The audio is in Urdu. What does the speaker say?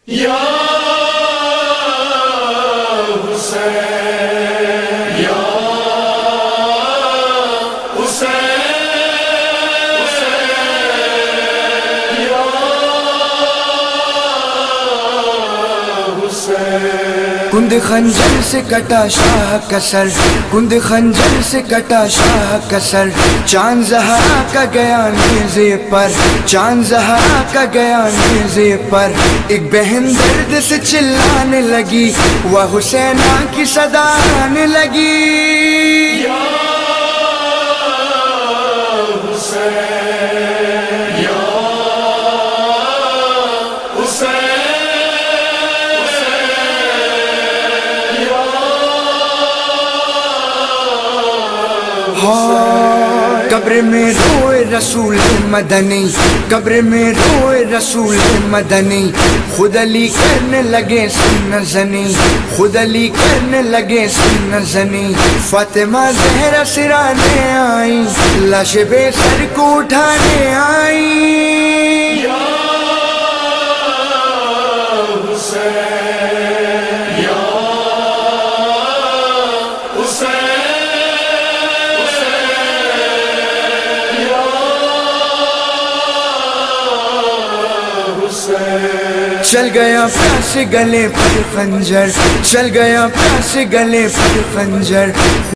یا حسین یا حسین یا حسین کند خنجر سے کٹا شاہ کا سر، کند خنجر سے کٹا شاہ کا سر، چاند زہرا کا گیا نیزے پر، چاند زہرا کا گیا نیزے پر، ایک بہن درد سے چلانے لگی، وہ حسینہ کی صدا آنے لگی۔ یا حسین یا حسین قبر میں روئے رسول مدنی، قبر میں روئے رسول مدنی، خود علی کرنے لگے سینہ زنی، خود علی کرنے لگے سینہ زنی، فاطمہ زہرا سرانے آئیں، لاش بے سر کو اٹھانے آئیں۔ یا حسین یا حسین چل گیا پیاس گلے پر خنجر، چل گیا پیاس گلے پر خنجر،